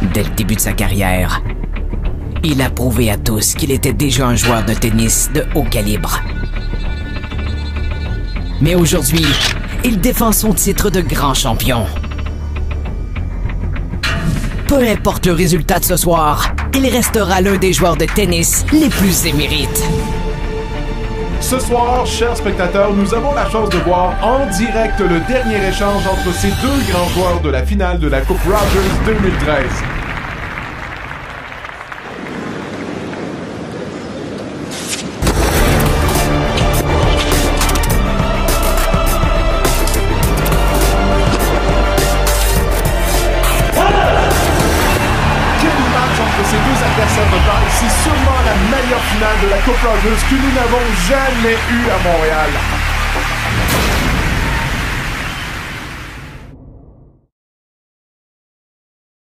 Dès le début de sa carrière, il a prouvé à tous qu'il était déjà un joueur de tennis de haut calibre. Mais aujourd'hui, il défend son titre de grand champion. Peu importe le résultat de ce soir, il restera l'un des joueurs de tennis les plus émérites. Ce soir, chers spectateurs, nous avons la chance de voir en direct le dernier échange entre ces deux grands joueurs de la finale de la Coupe Rogers 2013. Ces deux adversaires de taille, c'est sûrement la meilleure finale de la Coupe Rogers que nous n'avons jamais eue à Montréal.